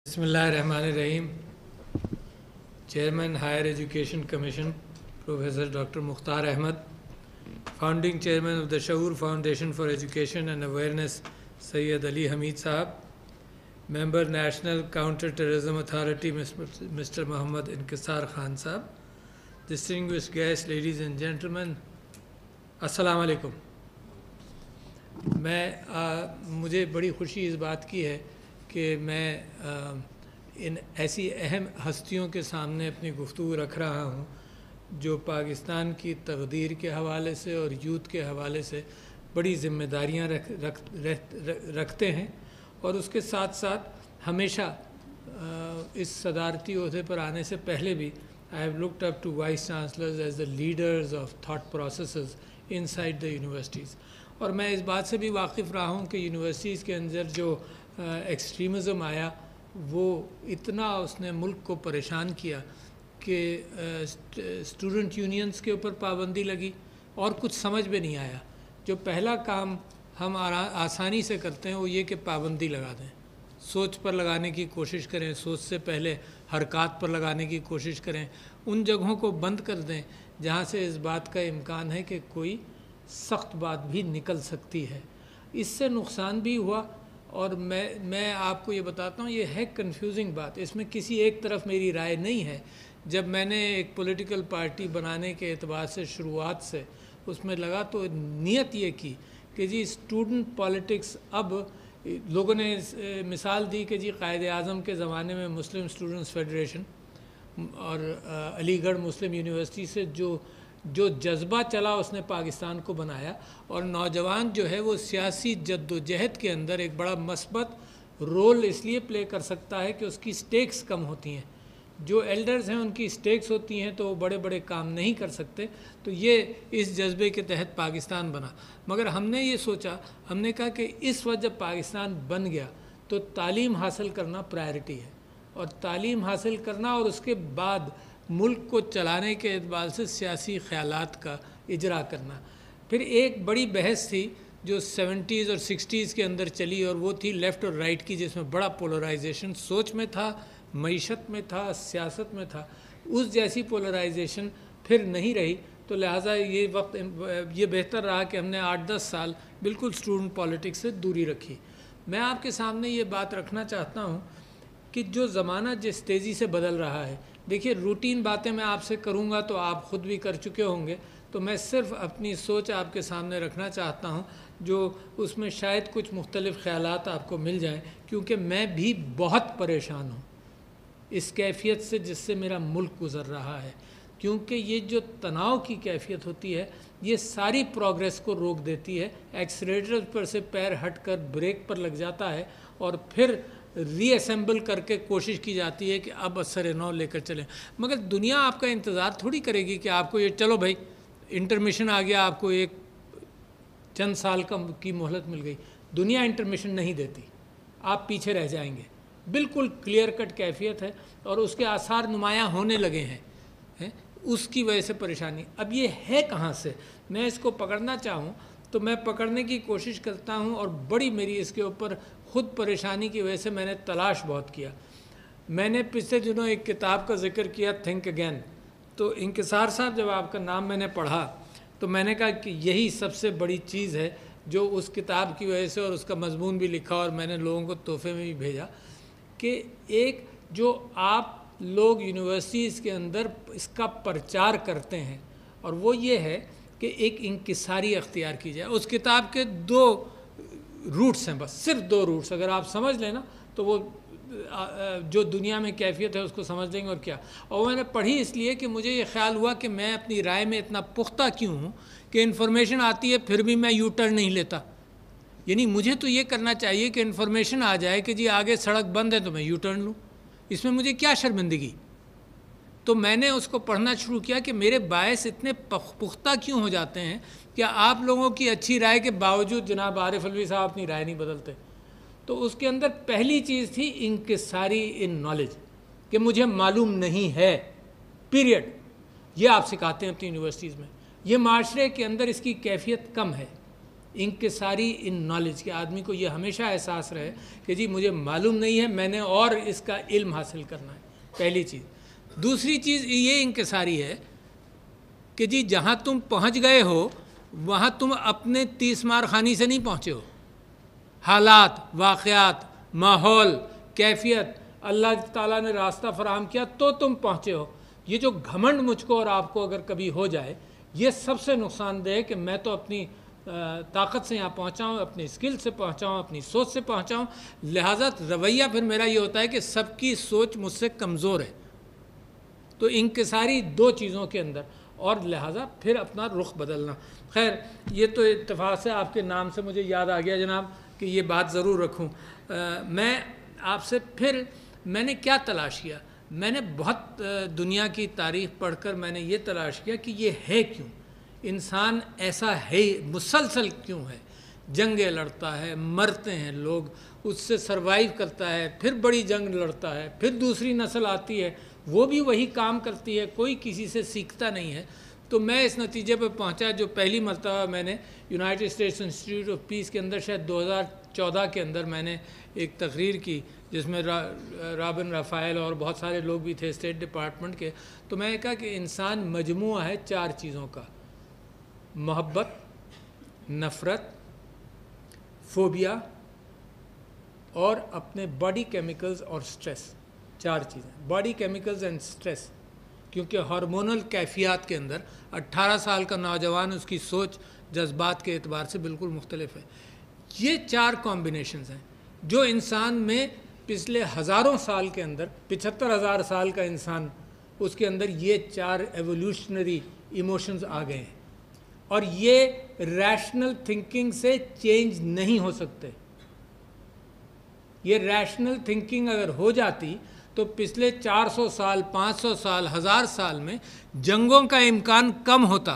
बिस्मिल्लाहिर्रहमानिर्रहीम। Chairman higher education commission professor doctor Mukhtar Ahmad, founding chairman of the Shaoor foundation for education and awareness Syed Ali Hamid साहब, member national counter terrorism authority mister Mohammad Inkisar Khan साहब, distinguished guest, ladies and gentleman, अस्सलाम वालेकुम। मुझे बड़ी खुशी इस बात की है कि मैं इन ऐसी अहम हस्तियों के सामने अपनी गुफ्तगू रख रहा हूँ जो पाकिस्तान की तकदीर के हवाले से और यूथ के हवाले से बड़ी ज़िम्मेदारियाँ रखते हैं और उसके साथ साथ हमेशा इस सदारती ओहदे पर आने से पहले भी I have looked up to vice chancellors as the leaders of thought processes inside the universities. और मैं इस बात से भी वाकिफ़ रहा हूँ कि यूनिवर्सिटीज़ के अंदर जो एक्सट्रीमिज़म आया वो इतना उसने मुल्क को परेशान किया कि स्टूडेंट यूनियंस के ऊपर पाबंदी लगी और कुछ समझ में नहीं आया। जो पहला काम हम आसानी से करते हैं वो ये कि पाबंदी लगा दें, सोच पर लगाने की कोशिश करें, सोच से पहले हरकत पर लगाने की कोशिश करें, उन जगहों को बंद कर दें जहाँ से इस बात का इम्कान है कि कोई सख्त बात भी निकल सकती है। इससे नुकसान भी हुआ और मैं आपको ये बताता हूँ, ये है कंफ्यूजिंग बात, इसमें किसी एक तरफ मेरी राय नहीं है। जब मैंने एक पॉलिटिकल पार्टी बनाने के एतबार से शुरुआत से उसमें लगा तो नीयत ये की कि जी स्टूडेंट पॉलिटिक्स, अब लोगों ने मिसाल दी कि जी कायद आज़म के ज़माने में मुस्लिम स्टूडेंट्स फेडरेशन और अलीगढ़ मुस्लिम यूनिवर्सिटी से जो जज्बा चला उसने पाकिस्तान को बनाया और नौजवान जो है वो सियासी जद्दोजहद के अंदर एक बड़ा मस्बत रोल इसलिए प्ले कर सकता है कि उसकी स्टेक्स कम होती हैं। जो एल्डर्स हैं उनकी स्टेक्स होती हैं तो वो बड़े बड़े काम नहीं कर सकते। तो ये इस जज्बे के तहत पाकिस्तान बना। मगर हमने ये सोचा, हमने कहा कि इस वक्त जब पाकिस्तान बन गया तो तालीम हासिल करना प्रायोरिटी है और तालीम हासिल करना और उसके बाद मुल्क को चलाने के एतबार से सियासी ख्यालात का इजरा करना। फिर एक बड़ी बहस थी जो 70s और 60s के अंदर चली और वो थी लेफ़्ट और राइट की, जिसमें बड़ा पोलराइजेशन सोच में था, मईशत में था, सियासत में था। उस जैसी पोलराइजेशन फिर नहीं रही तो लिहाजा ये बेहतर रहा कि हमने 8-10 साल बिल्कुल स्टूडेंट पॉलिटिक्स से दूरी रखी। मैं आपके सामने ये बात रखना चाहता हूँ कि जो ज़माना जिस तेज़ी से बदल रहा है, देखिए रूटीन बातें मैं आपसे करूंगा तो आप ख़ुद भी कर चुके होंगे, तो मैं सिर्फ अपनी सोच आपके सामने रखना चाहता हूं जो उसमें शायद कुछ मुख्तलिफ़ ख़यालात आपको मिल जाएं, क्योंकि मैं भी बहुत परेशान हूं इस कैफियत से जिससे मेरा मुल्क गुज़र रहा है। क्योंकि ये जो तनाव की कैफियत होती है ये सारी प्रोग्रेस को रोक देती है। एक्सीलरेटर पर से पैर हटकर ब्रेक पर लग जाता है और फिर रीअसेंबल करके कोशिश की जाती है कि अब असर नौ लेकर चलें। मगर दुनिया आपका इंतज़ार थोड़ी करेगी कि आपको ये चलो भाई इंटरमिशन आ गया, आपको एक चंद साल की मोहलत मिल गई। दुनिया इंटरमिशन नहीं देती, आप पीछे रह जाएंगे। बिल्कुल क्लियर कट कैफियत है और उसके आसार नुमायाँ होने लगे हैं उसकी वजह से परेशानी। अब ये है कहाँ से, मैं इसको पकड़ना चाहूँ तो मैं पकड़ने की कोशिश करता हूँ और बड़ी मेरी इसके ऊपर ख़ुद परेशानी की वजह से मैंने तलाश बहुत किया। मैंने पिछले दिनों एक किताब का जिक्र किया, थिंक अगेन। तो इंकिसार साहब, जब आपका नाम मैंने पढ़ा तो मैंने कहा कि यही सबसे बड़ी चीज़ है जो उस किताब की वजह से, और उसका मजमून भी लिखा और मैंने लोगों को तोहफे में भी भेजा, कि एक जो आप लोग यूनिवर्सिटीज़ के अंदर इसका प्रचार करते हैं और वो ये है कि एक इंकिसारी अख्तियार की जाए। उस किताब के 2 रूट्स हैं, बस सिर्फ 2 रूट्स, अगर आप समझ लेना तो वो जो दुनिया में कैफियत है उसको समझ लेंगे। और क्या, और मैंने पढ़ी इसलिए कि मुझे ये ख्याल हुआ कि मैं अपनी राय में इतना पुख्ता क्यों हूँ कि इन्फॉर्मेशन आती है फिर भी मैं यू टर्न नहीं लेता। यानी मुझे तो ये करना चाहिए कि इन्फॉर्मेशन आ जाए कि जी आगे सड़क बंद है तो मैं यू टर्न लूँ, इसमें मुझे क्या शर्मिंदगी। तो मैंने उसको पढ़ना शुरू किया कि मेरे बायस इतने पुख्ता क्यों हो जाते हैं कि आप लोगों की अच्छी राय के बावजूद जनाब आरिफ अलवी साहब अपनी राय नहीं बदलते। तो उसके अंदर पहली चीज़ थी इंकिसारी इन नॉलेज, कि मुझे मालूम नहीं है, पीरियड। ये आप सिखाते हैं अपनी यूनिवर्सिटीज़ में, ये माशरे के अंदर इसकी कैफियत कम है। इंकिसारी इन नॉलेज के आदमी को ये हमेशा एहसास रहे कि जी मुझे मालूम नहीं है, मैंने और इसका इल्म हासिल करना है, पहली चीज़। दूसरी चीज़ ये इंकिसारी है कि जी जहाँ तुम पहुँच गए हो वहाँ तुम अपने 30 मार खानी से नहीं पहुँचे हो। हालात, वाक़यात, माहौल, कैफियत, अल्लाह ताला ने रास्ता फराहम किया तो तुम पहुँचे हो। ये जो घमंड मुझको और आपको अगर कभी हो जाए, ये सबसे नुकसानदेह है कि मैं तो अपनी ताकत से यहाँ पहुँचा हूँ, अपनी स्किल से पहुँचा हूँ, अपनी सोच से पहुँचा हूँ, लिहाजा रवैया फिर मेरा ये होता है कि सबकी सोच मुझसे कमज़ोर है। तो इंकिसारी दो चीज़ों के अंदर, और लिहाजा फिर अपना रुख बदलना। खैर, ये तो इत्तेफाक से आपके नाम से मुझे याद आ गया जनाब कि ये बात ज़रूर रखूँ। मैं आपसे फिर मैंने क्या तलाश किया, मैंने बहुत दुनिया की तारीख़ पढ़कर मैंने ये तलाश किया कि ये है क्यों, इंसान ऐसा है, मुसलसल क्यों है, जंगें लड़ता है, मरते हैं लोग, उससे सरवाइव करता है, फिर बड़ी जंग लड़ता है, फिर दूसरी नस्ल आती है, वो भी वही काम करती है, कोई किसी से सीखता नहीं है। तो मैं इस नतीजे पर पहुंचा, जो पहली मरतबा मैंने United States Institute of Peace के अंदर शायद 2014 के अंदर मैंने एक तकरीर की जिसमें रॉबिन राफेल और बहुत सारे लोग भी थे स्टेट डिपार्टमेंट के। तो मैंने कहा कि इंसान मजमुआ है 4 चीज़ों का, मोहब्बत, नफ़रत, फोबिया और अपने बॉडी केमिकल्स और स्ट्रेस। 4 चीज़ें, बॉडी केमिकल्स एंड स्ट्रेस, क्योंकि हार्मोनल कैफियत के अंदर 18 साल का नौजवान, उसकी सोच जज्बात के एतबार से बिल्कुल मुख्तलिफ है। ये 4 कॉम्बिनेशंस हैं जो इंसान में पिछले हज़ारों साल के अंदर, 75,000 साल का इंसान, उसके अंदर ये 4 एवोल्यूशनरी इमोशंस आ गए हैं, और ये रैशनल थिंकिंग से चेंज नहीं हो सकते। ये रैशनल थिंकिंग अगर हो जाती तो पिछले 400 साल, 500 साल, 1000 साल में जंगों का इम्कान कम होता।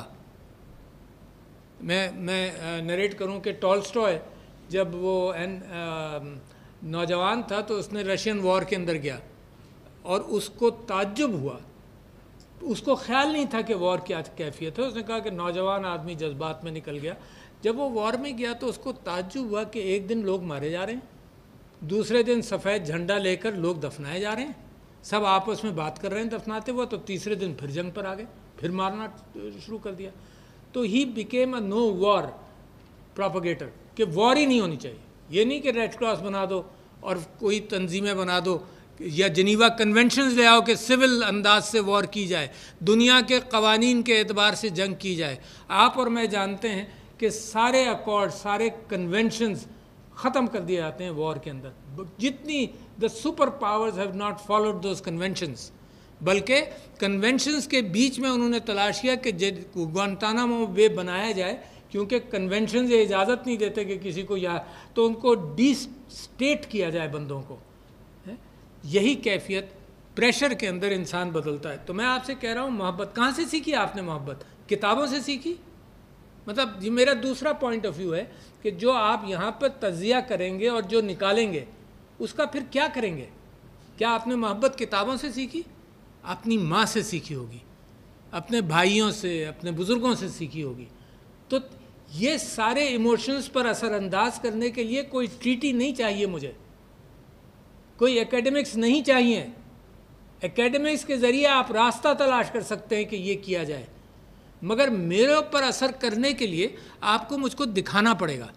मैं नरेट करूं कि टॉल्स्टॉय जब वो नौजवान था तो उसने रशियन वॉर के अंदर गया और उसको ताज्जुब हुआ, उसको ख्याल नहीं था कि वॉर क्या कैफियत है। उसने कहा कि नौजवान आदमी जज्बात में निकल गया। जब वो वॉर में गया तो उसको ताज्जुब हुआ कि एक दिन लोग मारे जा रहे हैं, दूसरे दिन सफ़ेद झंडा लेकर लोग दफनाए जा रहे हैं, सब आपस में बात कर रहे हैं दफनाते हुए, तो तीसरे दिन फिर जंग पर आ गए, फिर मारना शुरू कर दिया। तो he became a no war propagator, कि वॉर ही नहीं होनी चाहिए। ये नहीं कि रेड क्रॉस बना दो और कोई तंजीमें बना दो या जनीवा कन्वेंशंस ले आओ कि सिविल अंदाज से वॉर की जाए, दुनिया के कवानीन के एतबार से जंग की जाए। आप और मैं जानते हैं कि सारे अकॉर्ड, सारे कन्वेंशंस ख़त्म कर दिए जाते हैं वॉर के अंदर। जितनी the super powers have not followed those conventions, बल्कि कन्वेंशंस के बीच में उन्होंने तलाश किया कि ग्वांटानामो वे बनाया जाए, क्योंकि कन्वेंशंस ये इजाज़त नहीं देते कि किसी को तो उनको डिस्टेट किया जाए बंदों को। यही कैफियत प्रेशर के अंदर इंसान बदलता है। तो मैं आपसे कह रहा हूँ, मोहब्बत कहाँ से सीखी आपने? मोहब्बत किताबों से सीखी? मतलब ये मेरा दूसरा पॉइंट ऑफ व्यू है कि जो आप यहाँ पर तज़िया करेंगे और जो निकालेंगे उसका फिर क्या करेंगे? क्या आपने मोहब्बत किताबों से सीखी? अपनी माँ से सीखी होगी, अपने भाइयों से, अपने बुज़ुर्गों से सीखी होगी। तो ये सारे इमोशंस पर असरअंदाज करने के लिए कोई ट्रीटी नहीं चाहिए मुझे, कोई एकेडमिक्स नहीं चाहिए। एकेडमिक्स के ज़रिए आप रास्ता तलाश कर सकते हैं कि ये किया जाए, मगर मेरे ऊपर असर करने के लिए आपको मुझको दिखाना पड़ेगा।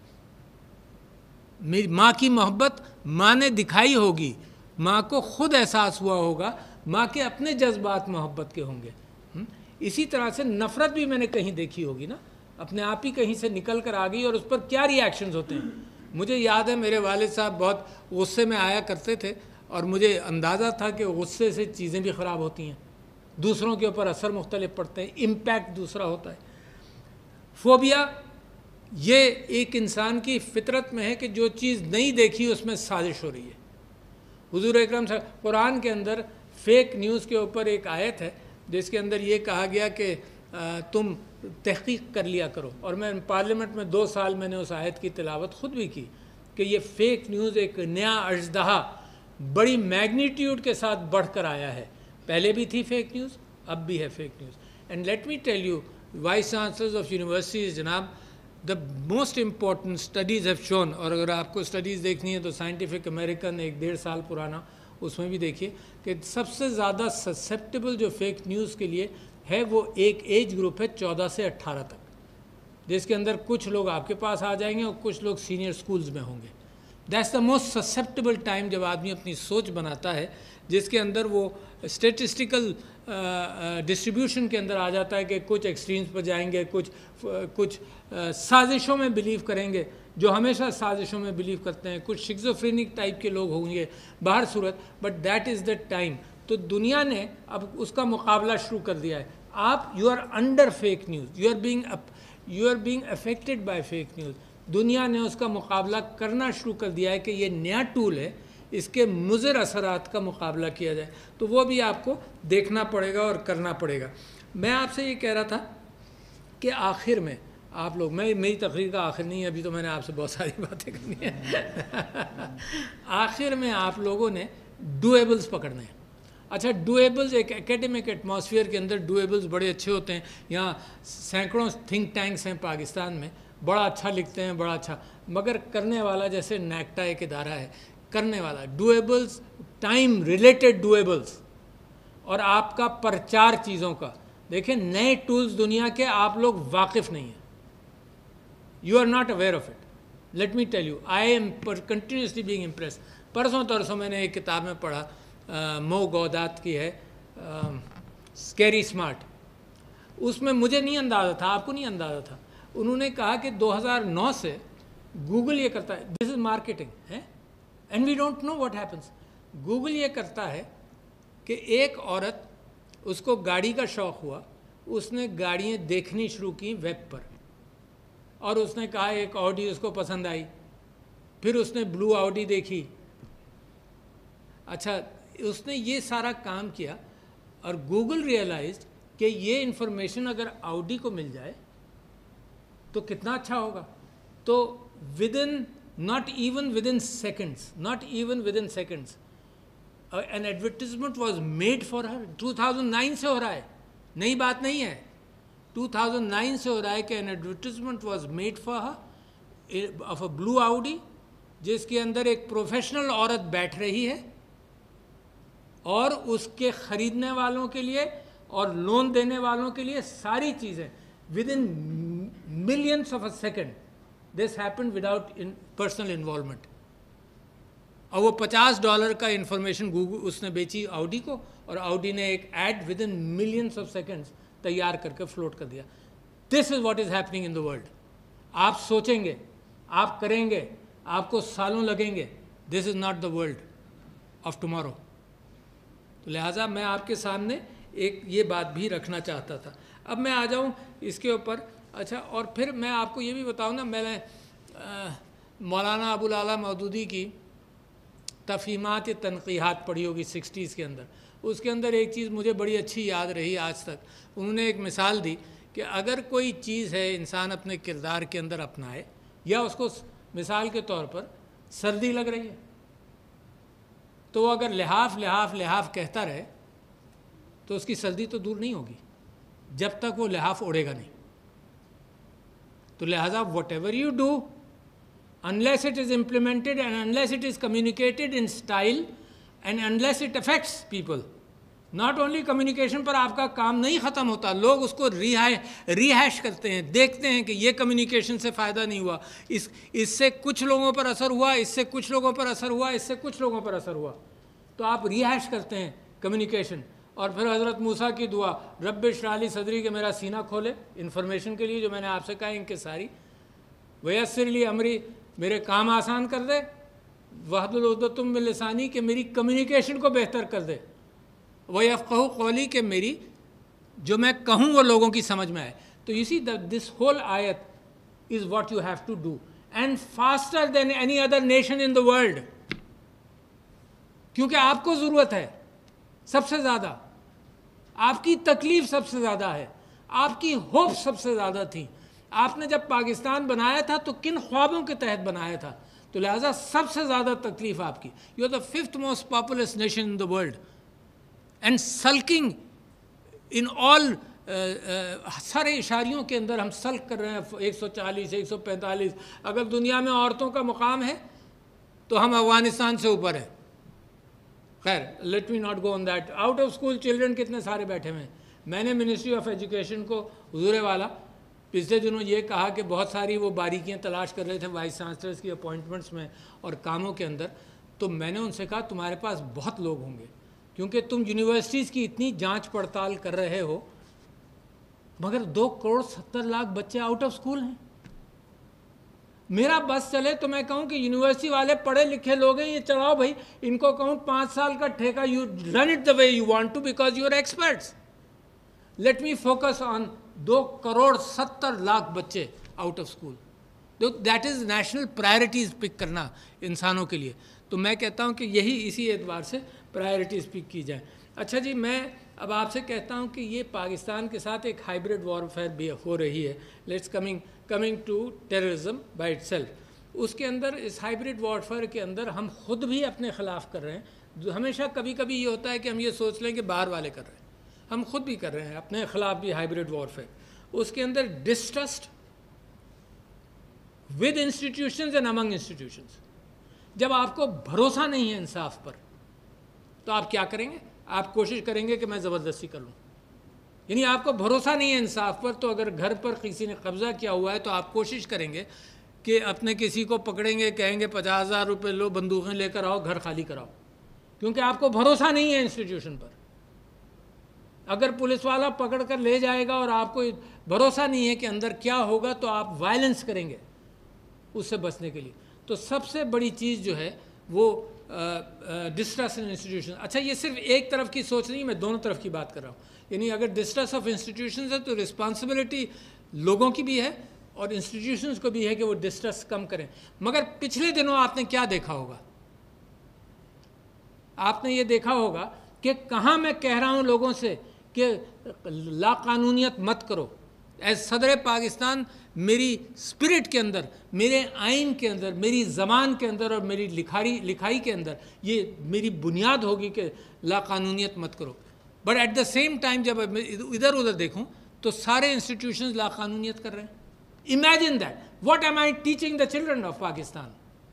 मेरी माँ की मोहब्बत माँ ने दिखाई होगी, माँ को खुद एहसास हुआ होगा, माँ के अपने जज्बात मोहब्बत के होंगे। इसी तरह से नफ़रत भी मैंने कहीं देखी होगी ना, अपने आप ही कहीं से निकल कर आ गई, और उस पर क्या रिएक्शंस होते हैं। मुझे याद है मेरे वालिद साहब बहुत गुस्से में आया करते थे, और मुझे अंदाज़ा था कि गुस्से से चीज़ें भी ख़राब होती हैं, दूसरों के ऊपर असर मुख्तलिफ पड़ते हैं, इम्पैक्ट दूसरा होता है। फोबिया ये एक इंसान की फितरत में है कि जो चीज़ नहीं देखी उसमें साजिश हो रही है। हुजूर अकरम साहब कुरान के अंदर फेक न्यूज़ के ऊपर एक आयत है जिसके अंदर ये कहा गया कि तुम तहकीक कर लिया करो, और मैं पार्लियामेंट में 2 साल मैंने उस आयत की तिलावत ख़ुद भी की कि ये फेक न्यूज़ एक नया अजदहा बड़ी मैग्नीट्यूड के साथ बढ़कर आया है। पहले भी थी फेक न्यूज़, अब भी है fake news. And let me tell you, vice chancellors of universities जनाब, the most important studies have shown, और अगर आपको स्टडीज़ देखनी है तो साइंटिफिक अमेरिकन 1-1.5 साल पुराना, उसमें भी देखिए कि सबसे ज़्यादा ससेप्टेबल जो फेक न्यूज़ के लिए है वो एक एज ग्रुप है 14 से 18 तक, जिसके अंदर कुछ लोग आपके पास आ जाएंगे और कुछ लोग सीनियर स्कूल्स में होंगे। That's the most susceptible time जब आदमी अपनी सोच बनाता है, जिसके अंदर वो स्टेटिस्टिकल डिस्ट्रीब्यूशन के अंदर आ जाता है कि कुछ एक्सट्रीम्स पर जाएंगे, कुछ साजिशों में बिलीव करेंगे, जो हमेशा साजिशों में बिलीव करते हैं, कुछ शिज़ोफ्रेनिक टाइप के लोग होंगे बाहर सूरत, but that is the time. तो दुनिया ने अब उसका मुकाबला शुरू कर दिया है। आप you are under fake news, you are being affected by fake news. दुनिया ने उसका मुकाबला करना शुरू कर दिया है कि ये नया टूल है, इसके मुज़र असरात का मुकाबला किया जाए, तो वो भी आपको देखना पड़ेगा और करना पड़ेगा। मैं आपसे ये कह रहा था कि आखिर में आप लोग, मेरी तकरीर का आखिर नहीं है, अभी तो मैंने आपसे बहुत सारी बातें करनी है आखिर में आप लोगों ने डुएबल्स पकड़ने हैं। अच्छा, डुएबल्स एक एकेडमिक एटमॉस्फेयर के अंदर डुएबल्स बड़े अच्छे होते हैं। यहाँ सैकड़ों थिंक टैंक्स हैं पाकिस्तान में, बड़ा अच्छा लिखते हैं, बड़ा अच्छा, मगर करने वाला जैसे नैक्टा एक इदारा है, करने वाला डुएबल्स, टाइम रिलेटेड डुएबल्स, और आपका प्रचार चीज़ों का। देखिए, नए टूल्स दुनिया के आप लोग वाकिफ़ नहीं हैं, you are not aware of it. Let me tell you, I am continuously being impress. परसों तरसों मैंने एक किताब में पढ़ा, मो गौदात की है, स्कैरी स्मार्ट। उसमें मुझे नहीं अंदाज़ा था, आपको नहीं अंदाज़ा था, उन्होंने कहा कि 2009 से गूगल ये करता है, दिस इज़ मार्केटिंग है, and we don't know what happens. Google ये करता है कि एक औरत, उसको गाड़ी का शौक़ हुआ, उसने गाड़ियाँ देखनी शुरू की वेब पर, और उसने कहा एक ऑडी उसको पसंद आई, फिर उसने ब्लू ऑडी देखी। अच्छा, उसने ये सारा काम किया, और गूगल रियलाइज्ड कि ये इन्फॉर्मेशन अगर ऑडी को मिल जाए तो कितना अच्छा होगा। तो within not even within seconds, an advertisement was made for her। 2009 से हो रहा है, नई बात नहीं है, 2009 से हो रहा है कि an advertisement was made for her of a blue Audi, जिसके अंदर एक प्रोफेशनल औरत बैठ रही है, और उसके ख़रीदने वालों के लिए और लोन देने वालों के लिए सारी चीज़ें within millions of a second. This happened without personal involvement. और वो $50 का इन्फॉर्मेशन गूगल उसने बेची ऑडी को, और ऑडी ने एक ad within millions of seconds तैयार करके फ्लोट कर दिया। This is what is happening in the world. आप सोचेंगे, आप करेंगे, आपको सालों लगेंगे। This is not the world of tomorrow. तो लिहाजा मैं आपके सामने एक ये बात भी रखना चाहता था। अब मैं आ जाऊँ इसके ऊपर। अच्छा, और फिर मैं आपको ये भी बताऊँ ना, मैंने मौलाना अबुल आला मौदूदी की तफ़हीमात तनक़ीहात पढ़ी होगी 60s के अंदर। उसके अंदर एक चीज़ मुझे बड़ी अच्छी याद रही आज तक। उन्होंने एक मिसाल दी कि अगर कोई चीज़ है इंसान अपने किरदार के अंदर अपनाए, या उसको मिसाल के तौर पर सर्दी लग रही है, तो वो अगर लिहाफ लिहाफ लिहाफ कहता रहे तो उसकी सर्दी तो दूर नहीं होगी जब तक वो लिहाफ ओढ़ेगा नहीं। तो लिहाजा whatever you do, unless it is implemented and unless it is communicated in style and unless it affects people, not only communication पर आपका काम नहीं ख़त्म होता, लोग उसको रिहैश करते हैं, देखते हैं कि ये कम्युनिकेशन से फ़ायदा नहीं हुआ, इससे कुछ लोगों पर असर हुआ, इससे कुछ लोगों पर असर हुआ, इससे कुछ लोगों पर असर हुआ, तो आप रिहैश करते हैं कम्युनिकेशन। और फिर हज़रत मूसा की दुआ, रब्ब इश्रह ली सदरी, के मेरा सीना खोले इन्फॉर्मेशन के लिए जो मैंने आपसे कहा इनके सारी, वयस्सिर ली अमरी, मेरे काम आसान कर दे, वहदुल उक़दतम मिन लिसानी, के मेरी कम्युनिकेशन को बेहतर कर दे, वयफ़क़हू क़ौली, के मेरी जो मैं कहूँ वो लोगों की समझ में आए। तो यू सी दिस होल आयत is what you have to do, and faster than any other nation in the world, क्योंकि आपको ज़रूरत है सबसे ज़्यादा, आपकी तकलीफ़ सबसे ज़्यादा है, आपकी होप सबसे ज़्यादा थी। आपने जब पाकिस्तान बनाया था तो किन ख्वाबों के तहत बनाया था, तो लिहाजा सबसे ज़्यादा तकलीफ़ आपकी। You are the 5th most populous nation in the world and sulking in all सारे इशारियों के अंदर हम सल्क कर रहे हैं 140, 145। अगर दुनिया में औरतों का मुकाम है तो हम अफगानिस्तान से ऊपर हैं। खैर, let me not go on that. Out of school children कितने सारे बैठे हुए हैं। मैंने मिनिस्ट्री ऑफ एजुकेशन को हुजूरे वाला पिछले दिनों ये कहा कि बहुत सारी वो बारीकियां तलाश कर रहे थे वाइस चांसलर्स की अपॉइंटमेंट्स में और कामों के अंदर। तो मैंने उनसे कहा तुम्हारे पास बहुत लोग होंगे, क्योंकि तुम यूनिवर्सिटीज़ की इतनी जांच पड़ताल कर रहे हो, मगर 2,70,00,000 बच्चे आउट ऑफ स्कूल हैं। मेरा बस चले तो मैं कहूँ कि यूनिवर्सिटी वाले पढ़े लिखे लोग हैं, ये चलाओ भाई, इनको कहूँ 5 साल का ठेका, you run it the way you want to because you are experts. Let me focus on 2,70,00,000 बच्चे out of school. That is national priorities pick करना इंसानों के लिए। तो मैं कहता हूँ कि यही इसी एतबार से प्रायोरिटीज़ पिक की जाए। अच्छा जी, मैं अब आपसे कहता हूँ कि ये पाकिस्तान के साथ एक हाइब्रिड वॉरफेयर भी हो रही है। Let's coming to terrorism by itself. उसके अंदर, इस हाइब्रिड वॉरफेयर के अंदर हम खुद भी अपने ख़िलाफ़ कर रहे हैं। हमेशा कभी कभी ये होता है कि हम ये सोच लें कि बाहर वाले कर रहे हैं, हम खुद भी कर रहे हैं अपने ख़िलाफ़ भी हाइब्रिड वॉरफेयर। उसके अंदर distrust with institutions and among institutions. जब आपको भरोसा नहीं है इंसाफ पर तो आप क्या करेंगे? आप कोशिश करेंगे कि मैं ज़बरदस्ती कर लूँ। यानी आपको भरोसा नहीं है इंसाफ पर, तो अगर घर पर किसी ने कब्ज़ा किया हुआ है तो आप कोशिश करेंगे कि अपने किसी को पकड़ेंगे, कहेंगे 50,000 रुपये लो, बंदूकें लेकर आओ, घर खाली कराओ, क्योंकि आपको भरोसा नहीं है इंस्टीट्यूशन पर। अगर पुलिस वाला पकड़ कर ले जाएगा और आपको भरोसा नहीं है कि अंदर क्या होगा, तो आप वायलेंस करेंगे उससे बचने के लिए। तो सबसे बड़ी चीज़ जो है वो डिस्ट्रस्ट इन इंस्टीट्यूशन। अच्छा, ये सिर्फ एक तरफ की सोच नहीं, मैं दोनों तरफ की बात कर रहा हूँ। यानी अगर डिस्ट्रस्ट ऑफ इंस्टीट्यूशंस है तो रिस्पॉन्सिबिलिटी लोगों की भी है और इंस्टीट्यूशंस को भी है कि वो डिस्ट्रस्ट कम करें। मगर पिछले दिनों आपने क्या देखा होगा? आपने ये देखा होगा कि कहाँ मैं कह रहा हूँ लोगों से कि लाकानूनियत मत करो। एज सदर पाकिस्तान, मेरी स्पिरिट के अंदर, मेरे आइन के अंदर, मेरी ज़बान के अंदर और मेरी लिखाई के अंदर ये मेरी बुनियाद होगी कि लाकानूनियत मत करो। But at the same time जब मैं इधर उधर देखूं तो सारे इंस्टीट्यूशंस लाकानूनियत कर रहे हैं। Imagine that, what am I teaching the children of Pakistan?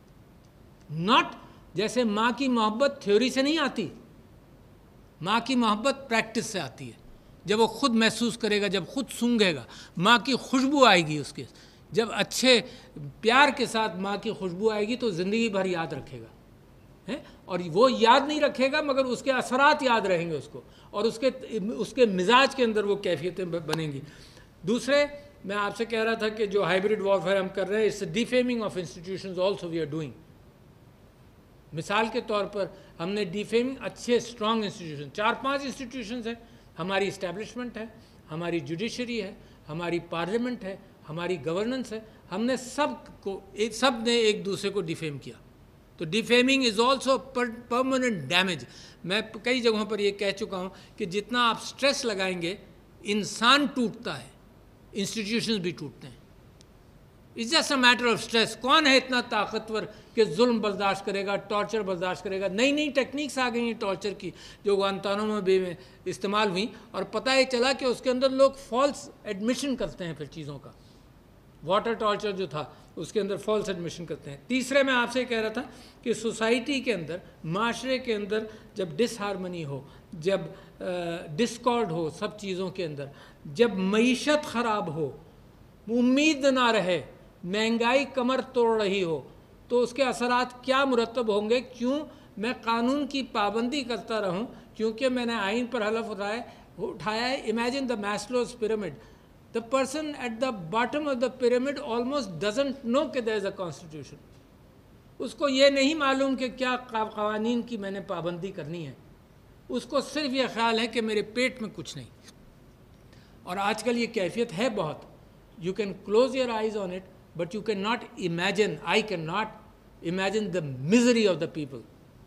Not जैसे माँ की मोहब्बत थ्योरी से नहीं आती, माँ की मोहब्बत प्रैक्टिस से आती है। जब वो खुद महसूस करेगा, जब खुद सूंघेगा, माँ की खुशबू आएगी उसके, जब अच्छे प्यार के साथ माँ की खुशबू आएगी तो ज़िंदगी भर याद रखेगा है। और वो याद नहीं रखेगा मगर उसके असरात याद रहेंगे उसको, और उसके मिजाज के अंदर वो कैफियतें बनेंगी। दूसरे, मैं आपसे कह रहा था कि जो हाइब्रिड वॉरफेयर हम कर रहे हैं, it's defaming of institutions also we are doing. मिसाल के तौर पर हमने डिफेमिंग अच्छे स्ट्रॉन्ग इंस्टीट्यूशन, 4-5 इंस्टीट्यूशंस हैं। हमारी इस्टेब्लिशमेंट है, हमारी जुडिशरी है, हमारी पार्लियामेंट है, हमारी गवर्नेंस है। हमने सब ने एक दूसरे को डिफेम किया। तो defaming is also permanent damage. मैं कई जगहों पर ये कह चुका हूँ कि जितना आप स्ट्रेस लगाएंगे, इंसान टूटता है, इंस्टीट्यूशंस भी टूटते हैं। It's just a matter of stress. कौन है इतना ताकतवर कि जुल्म बर्दाश्त करेगा, टॉर्चर बर्दाश्त करेगा? नई नई टेक्निक्स आ गई हैं टॉर्चर की, जो गुआंतानामो बे में इस्तेमाल हुई, और पता ही चला कि उसके अंदर लोग फॉल्स एडमिशन करते हैं फिर चीज़ों का। वाटर टॉर्चर जो था उसके अंदर फॉल्स एडमिशन करते हैं। तीसरे, मैं आपसे कह रहा था कि सोसाइटी के अंदर, माशरे के अंदर जब डिसहारमनी हो, जब डिस्कॉर्ड हो सब चीज़ों के अंदर, जब मईशत ख़राब हो, उम्मीद ना रहे, महंगाई कमर तोड़ रही हो, तो उसके असरात क्या मुरतब होंगे? क्यों मैं कानून की पाबंदी करता रहूं? क्योंकि मैंने आइन पर हलफ उठाया है। Imagine the Maslow's pyramid. The person at the bottom of the pyramid almost doesn't know कि देयर इज़ अ कॉन्स्टिट्यूशन। उसको ये नहीं मालूम कि क्या कवानीन की मैंने पाबंदी करनी है। उसको सिर्फ ये ख्याल है कि मेरे पेट में कुछ नहीं। और आजकल ये कैफियत है बहुत। You can close your eyes on it, but you cannot imagine, I cannot imagine the misery of the people.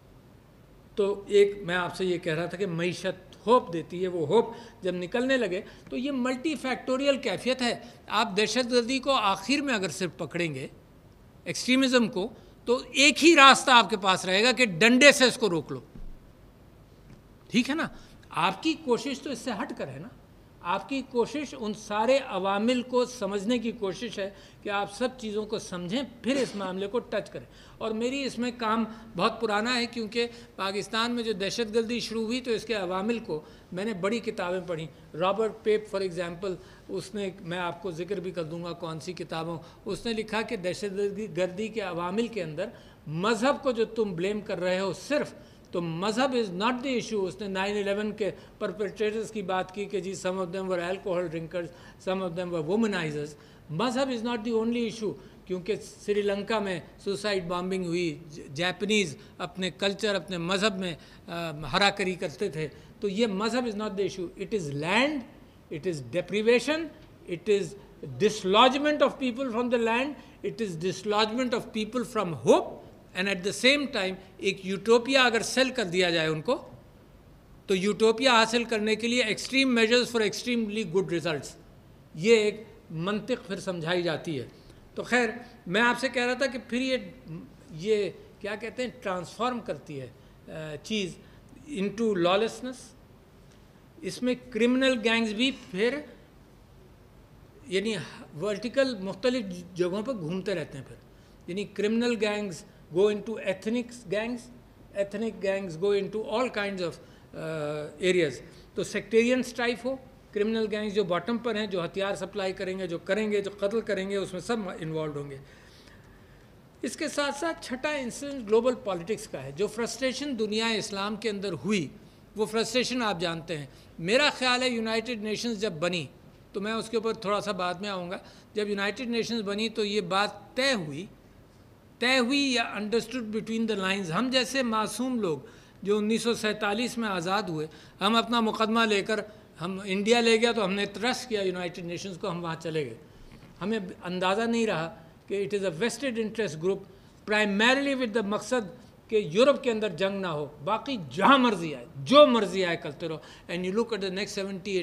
तो एक मैं आपसे ये कह रहा था कि मईशत होप देती है, वो होप जब निकलने लगे तो ये मल्टी फैक्टोरियल कैफियत है। आप दहशतगर्दी को आखिर में अगर सिर्फ पकड़ेंगे, एक्सट्रीमिज़म को, तो एक ही रास्ता आपके पास रहेगा कि डंडे से इसको रोक लो। ठीक है ना? आपकी कोशिश तो इससे हट कर है ना। आपकी कोशिश उन सारे अवामिल को समझने की कोशिश है कि आप सब चीज़ों को समझें, फिर इस मामले को टच करें। और मेरी इसमें काम बहुत पुराना है, क्योंकि पाकिस्तान में जो दहशतगर्दी शुरू हुई तो इसके अवामिल को मैंने बड़ी किताबें पढ़ी। रॉबर्ट पेप फॉर एग्ज़ाम्पल, उसने, मैं आपको जिक्र भी कर दूंगा कौन सी किताबों, उसने लिखा कि दहशतगर्दी के अवामिल के अंदर मज़हब को जो तुम ब्लेम कर रहे हो सिर्फ, तो मज़हब इज़ नॉट द इशू। उसने 9/11 के परपेट्रेटर्स की बात की कि जी some of them were alcohol drinkers, some of them were womanisers. मज़हब is not the only issue, क्योंकि श्रीलंका में सुसाइड बॉम्बिंग हुई, जापानीज़ अपने कल्चर, अपने मज़हब में हराकरी करते थे। तो ये मज़हब is not the issue, it is land, it is deprivation, it is dislodgement of people from the land, it is dislodgement of people from hope, and at the same time एक utopia अगर sale कर दिया जाए उनको, तो utopia हासिल करने के लिए extreme measures for extremely good results, ये एक मंतिक फिर समझाई जाती है। तो खैर, मैं आपसे कह रहा था कि फिर ये क्या कहते हैं, ट्रांसफॉर्म करती है चीज़ इनटू लॉलेसनेस। इसमें क्रिमिनल गैंग्स भी फिर यानी वर्टिकल मुख्तलिफ जगहों पर घूमते रहते हैं। फिर यानी criminal gangs go into ethnic gangs go into all kinds of areas. तो सेक्टेरियन स्ट्राइफ हो, क्रिमिनल गैंग्स जो बॉटम पर हैं, जो हथियार सप्लाई करेंगे, जो करेंगे, जो कत्ल करेंगे, उसमें सब इन्वॉल्व होंगे। इसके साथ साथ छठा इंसिडेंट ग्लोबल पॉलिटिक्स का है। जो फ्रस्ट्रेशन दुनिया इस्लाम के अंदर हुई, वो फ्रस्ट्रेशन आप जानते हैं। मेरा ख्याल है यूनाइटेड नेशंस जब बनी, तो मैं उसके ऊपर थोड़ा सा बाद में आऊँगा, जब यूनाइटेड नेशंस बनी तो ये बात तय हुई या अंडरस्टूड बिटवीन द लाइंस। हम जैसे मासूम लोग जो 1947 में आज़ाद हुए, हम अपना मुकदमा लेकर, हम इंडिया ले गया तो हमने ट्रस्ट किया यूनाइटेड नेशंस को, हम वहाँ चले गए। हमें अंदाज़ा नहीं रहा कि it is a vested interest group, primarily with the मकसद कि यूरोप के अंदर जंग ना हो, बाकी जहाँ मर्जी आए, जो मर्जी आए करते रहो। And you look at the next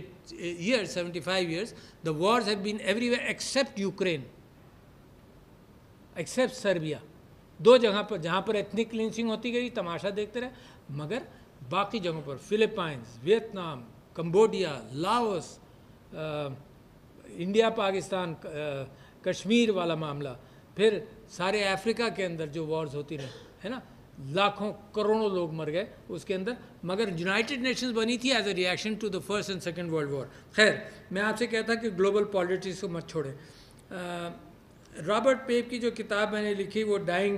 75 years, the wars have been everywhere except Ukraine, except Serbia. दो जगह पर जहाँ पर एथनिक क्लिंचिंग होती गई, तमाशा देखते रहे, मगर बाकी जगहों पर Philippines, Vietnam, Cambodia, Laos, India Pakistan, Kashmir वाला मामला, फिर सारे अफ्रीका के अंदर जो वॉर्स होती रही है ना, लाखों करोड़ों लोग मर गए उसके अंदर, मगर यूनाइटेड नेशंस बनी थी as a reaction to the first and second world war. खैर, मैं आपसे कहता कि ग्लोबल पॉलिटिक्स को मत छोड़ें। रॉबर्ट पेप की जो किताब मैंने लिखी वो डाइंग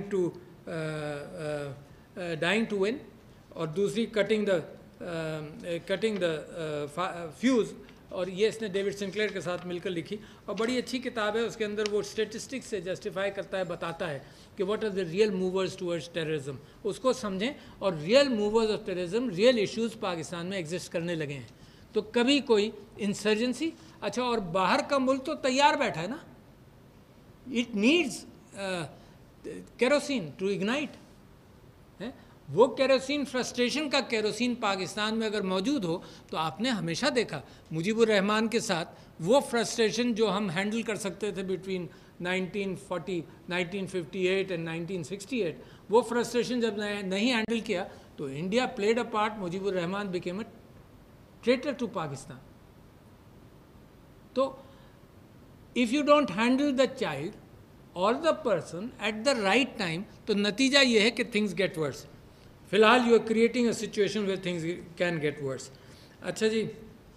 टू विन, और दूसरी कटिंग द फ्यूज़, और ये इसने डेविड सिंक्लेयर के साथ मिलकर लिखी, और बड़ी अच्छी किताब है। उसके अंदर वो स्टेटिस्टिक्स से जस्टिफाई करता है, बताता है कि what are the real movers towards terrorism, उसको समझें। और real movers of terrorism, real issues Pakistan में एग्जिस्ट करने लगे हैं। तो कभी कोई इंसर्जेंसी, अच्छा, और बाहर का मुल्क तो तैयार बैठा है ना, it needs kerosene to ignite, वो केरोसिन, फ्रस्ट्रेशन का केरोसिन पाकिस्तान में अगर मौजूद हो, तो आपने हमेशा देखा मुजीबुर रहमान के साथ वो फ्रस्ट्रेशन जो हम हैंडल कर सकते थे बिटवीन 1940, 1958 एंड 1968, वो फ्रस्ट्रेशन जब नहीं हैंडल किया तो India played a part, Mujibur Rahman became a traitor to Pakistan. तो if you don't handle the child और the person at the right time, तो नतीजा ये है कि थिंग्स गेट वर्स। फिलहाल you are creating a situation where things can get worse. अच्छा जी,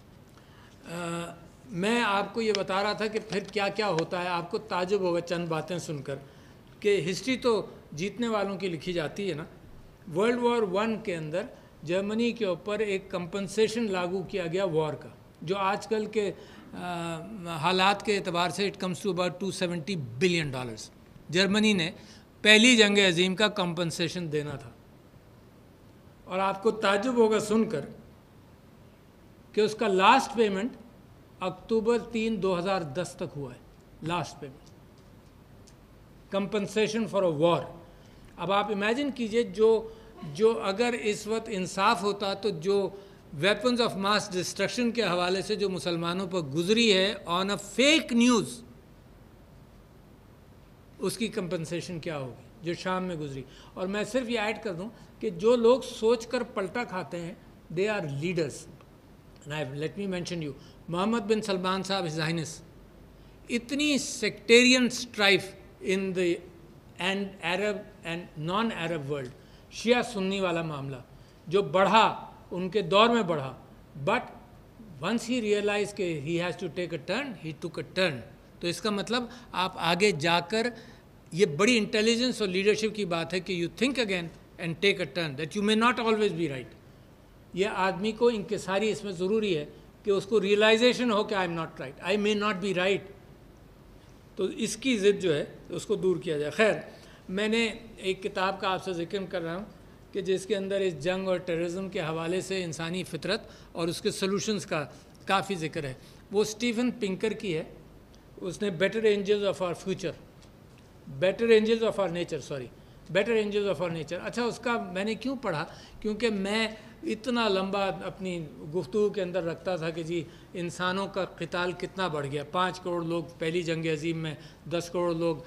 मैं आपको ये बता रहा था कि फिर क्या क्या होता है। आपको ताजुब होगा चंद बातें सुनकर कि हिस्ट्री तो जीतने वालों की लिखी जाती है ना। वर्ल्ड वॉर 1 के अंदर जर्मनी के ऊपर एक कंपनसेशन लागू किया गया वॉर का, जो आजकल के हालात के एतबार से it comes to about $270 billion. Germany ने पहली जंग अजीम का कंपनसेशन देना था, और आपको ताज्जुब होगा सुनकर कि उसका लास्ट पेमेंट अक्टूबर 3, 2010 तक हुआ है, last payment, compensation for a war. अब आप इमेजिन कीजिए, जो अगर इस वक्त इंसाफ होता तो जो वेपन्स ऑफ मास डिस्ट्रक्शन के हवाले से जो मुसलमानों पर गुजरी है ऑन अ फेक न्यूज़, उसकी कंपनसेशन क्या होगी जो शाम में गुजरी। और मैं सिर्फ ये ऐड कर दूं कि जो लोग सोच कर पलटा खाते हैं, they are leaders, let me mention you, Mohammed bin Salman साहब हिज हाइनेस, इतनी sectarian strife in the end Arab and non Arab world, शिया सुन्नी वाला मामला जो बढ़ा, उनके दौर में बढ़ा, बट वंस ही रियलाइज के he has to take a turn, he took a turn. तो इसका मतलब आप आगे जाकर, ये बड़ी इंटेलिजेंस और लीडरशिप की बात है कि you think again and take a turn, that you may not always be right. ये आदमी को इंकिसारी इसमें ज़रूरी है कि उसको रियलाइजेशन हो कि I am not right, I may not be right. तो इसकी ज़िद जो है उसको दूर किया जाए। खैर, मैंने एक किताब का आपसे जिक्र कर रहा हूँ कि जिसके अंदर इस जंग और टेररिज्म के हवाले से इंसानी फितरत और उसके सॉल्यूशंस का काफ़ी जिक्र है। वो स्टीफन पिंकर की है, उसने better angels of our future, better angels of our nature, sorry, better angels of our nature. अच्छा, उसका मैंने क्यों पढ़ा, क्योंकि मैं इतना लंबा अपनी गुफ्तगू के अंदर रखता था कि जी इंसानों का क़िताल कितना बढ़ गया, 5 करोड़ लोग पहली जंग अज़ीम में, 10 करोड़ लोग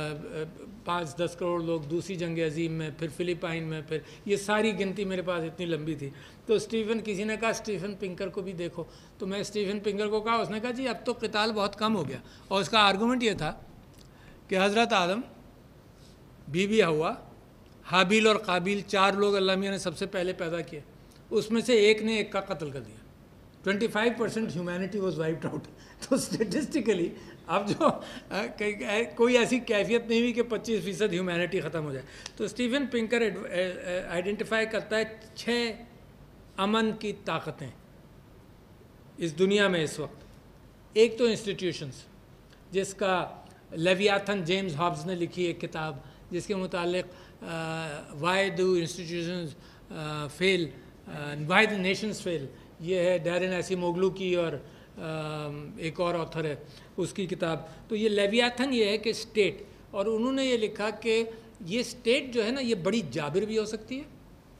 5-10 करोड़ लोग दूसरी जंग अज़ीम में, फिर फ़िलिपाइन में, फिर ये सारी गिनती मेरे पास इतनी लंबी थी। तो किसी ने कहा स्टीफन पिंकर को भी देखो, तो मैं स्टीफन पिंकर को कहा, उसने कहा जी अब तो क़िताल बहुत कम हो गया। और उसका आर्गूमेंट ये था कि हज़रत आदम, बीबी हवा, हाबिल और काबिल, 4 लोग अल्लाह मियाँ ने सबसे पहले पैदा किए, उसमें से एक ने एक का कत्ल कर दिया। 25% ह्यूमैनिटी वॉज वाइप्ड आउट। तो स्टेटिस्टिकली अब जो कोई ऐसी कैफियत नहीं हुई कि 25% ह्यूमैनिटी ख़त्म हो जाए। तो स्टीफन पिंकर आइडेंटिफाई करता है 6 अमन की ताकतें इस दुनिया में इस वक्त। एक तो इंस्टीट्यूशंस, जिसका लेवियाथन जेम्स हॉब्स ने लिखी एक किताब जिसके मुतालिक why do institutions fail, why the nations fail, ये है डैरेन एसिमोग्लू की और एक और ऑथर है उसकी किताब। तो ये लेवियाथन ये है कि स्टेट, और उन्होंने ये लिखा कि ये स्टेट जो है ना, ये बड़ी जाबिर भी हो सकती है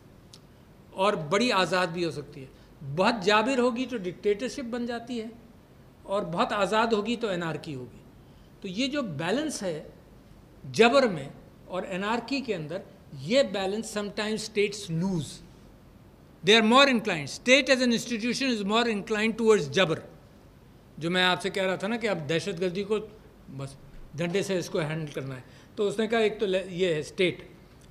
और बड़ी आज़ाद भी हो सकती है। बहुत जाबिर होगी तो डिक्टेटरशिप बन जाती है, और बहुत आज़ाद होगी तो एनार्की होगी। तो ये जो बैलेंस है जबर में और एनार्की के अंदर, ये balance sometimes states lose, they are more inclined, state as an institution is more inclined towards जबर। जो मैं आपसे कह रहा था ना कि अब दहशतगर्दी को बस डंडे से इसको हैंडल करना है, तो उसने कहा एक तो ये है स्टेट।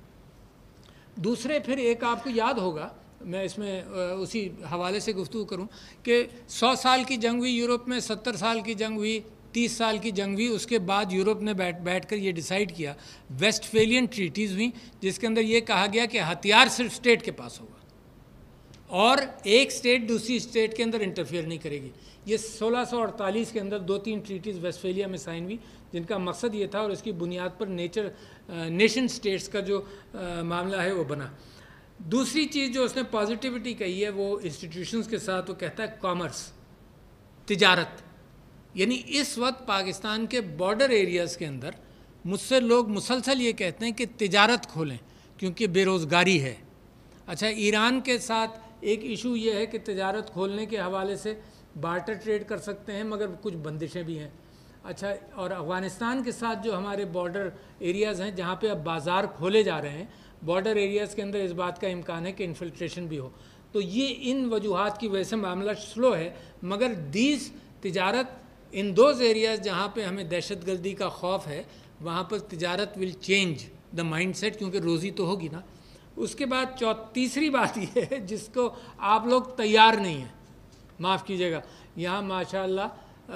दूसरे फिर एक आपको याद होगा, मैं इसमें उसी हवाले से गुफ्तगू करूं कि 100 साल की जंग हुई यूरोप में, 70 साल की जंग हुई, 30 साल की जंग हुई। उसके बाद यूरोप ने बैठ कर ये डिसाइड किया, वेस्टफेलियन ट्रीटीज़ हुई जिसके अंदर ये कहा गया कि हथियार सिर्फ स्टेट के पास होगा और एक स्टेट दूसरी स्टेट के अंदर इंटरफेयर नहीं करेगी। ये 1648 के अंदर 2-3 ट्रीटीज़ वेस्टफेलिया में साइन हुई, जिनका मकसद ये था, और इसकी बुनियाद पर नेशन स्टेट्स का जो मामला है वो बना। दूसरी चीज़ जो उसने पॉजिटिविटी कही है वो इंस्टीट्यूशंस के साथ, वो कहता है कॉमर्स, तिजारत। यानी इस वक्त पाकिस्तान के बॉर्डर एरियाज़ के अंदर मुझसे लोग मुसलसल ये कहते हैं कि तिजारत खोलें क्योंकि बेरोज़गारी है। अच्छा, ईरान के साथ एक इशू ये है कि तिजारत खोलने के हवाले से बार्टर ट्रेड कर सकते हैं, मगर कुछ बंदिशें भी हैं। अच्छा, और अफ़गानिस्तान के साथ जो हमारे बॉर्डर एरियाज़ हैं जहाँ पे अब बाज़ार खोले जा रहे हैं, बॉर्डर एरियाज़ के अंदर इस बात का इम्कान है कि इन्फिल्ट्रेशन भी हो। तो ये इन वजूहात की वजह से मामला स्लो है, मगर दीज तिजारत इन दोज एरियाज़ जहाँ पे हमें दहशतगर्दी का खौफ है, वहाँ पर तिजारत विल चेंज द माइंडसेट, क्योंकि रोज़ी तो होगी ना। उसके बाद तीसरी बात ये है जिसको आप लोग तैयार नहीं हैं, माफ़ कीजिएगा, यहाँ माशाअल्लाह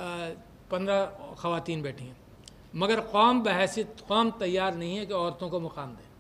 15 ख़वातीन बैठी हैं, मगर कौम बहैसियत कौम तैयार नहीं है कि औरतों को मुकाम दें।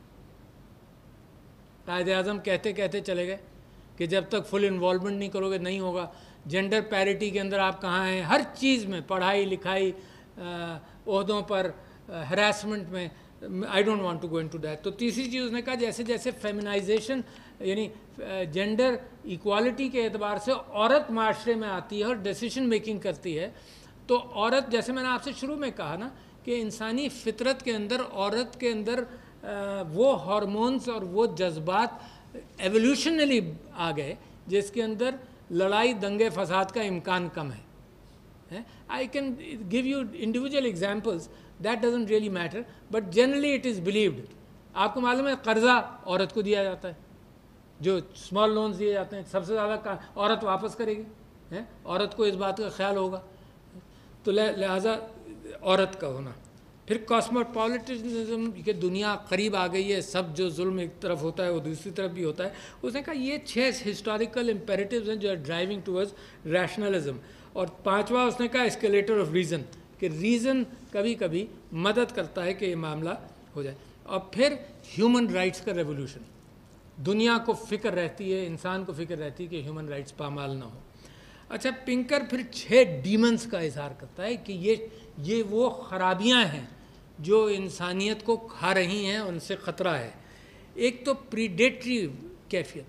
कायद-ए-आज़म कहते कहते चले गए कि जब तक फुल इन्वॉल्वमेंट नहीं करोगे नहीं होगा। जेंडर पैरिटी के अंदर आप कहाँ हैं, हर चीज़ में, पढ़ाई लिखाई, ओहदों पर, हरासमेंट में, I don't want to go into that. तो तीसरी चीज़ उसने कहा, जैसे जैसे फेमिनाइजेशन यानी जेंडर इक्वालिटी के एतबार से औरत माशरे में आती है और डिसीजन मेकिंग करती है, तो औरत, जैसे मैंने आपसे शुरू में कहा ना कि इंसानी फितरत के अंदर, औरत के अंदर वो हार्मोन्स और वो जज्बात एवोल्यूशनली आ गए जिसके अंदर लड़ाई दंगे फसाद का इम्कान कम है। I can give you individual examples, that doesn't really matter, but generally it is believed. आपको मालूम है कर्जा औरत को दिया जाता है, जो स्मॉल लोन्स दिए जाते हैं सबसे ज़्यादा औरत वापस करेगी, है, औरत को इस बात का ख्याल होगा, तो लिहाजा औरत का होना। फिर कॉस्मोपॉलिटिज्म के दुनिया करीब आ गई है, सब जो जुल्म एक तरफ होता है वो दूसरी तरफ भी होता है। उसने कहा ये 6 हिस्टोरिकल इम्पेरेटिव्स हैं जो है ड्राइविंग टूवर्ड्स रैशनलिज्म। और 5वां उसने कहा एस्केलेटर ऑफ रीज़न, कि रीज़न कभी कभी मदद करता है कि ये मामला हो जाए। और फिर ह्यूमन राइट्स का रेवोल्यूशन, दुनिया को फ़िक्र रहती है, इंसान को फ़िक्र रहती है कि ह्यूमन राइट्स पामाल ना हो। अच्छा, पिंकर फिर 6 डीमंस का इजहार करता है कि ये वो खराबियां हैं जो इंसानियत को खा रही हैं, उनसे ख़तरा है। एक तो प्रीडेटरी कैफियत,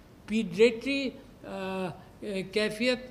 कैफियत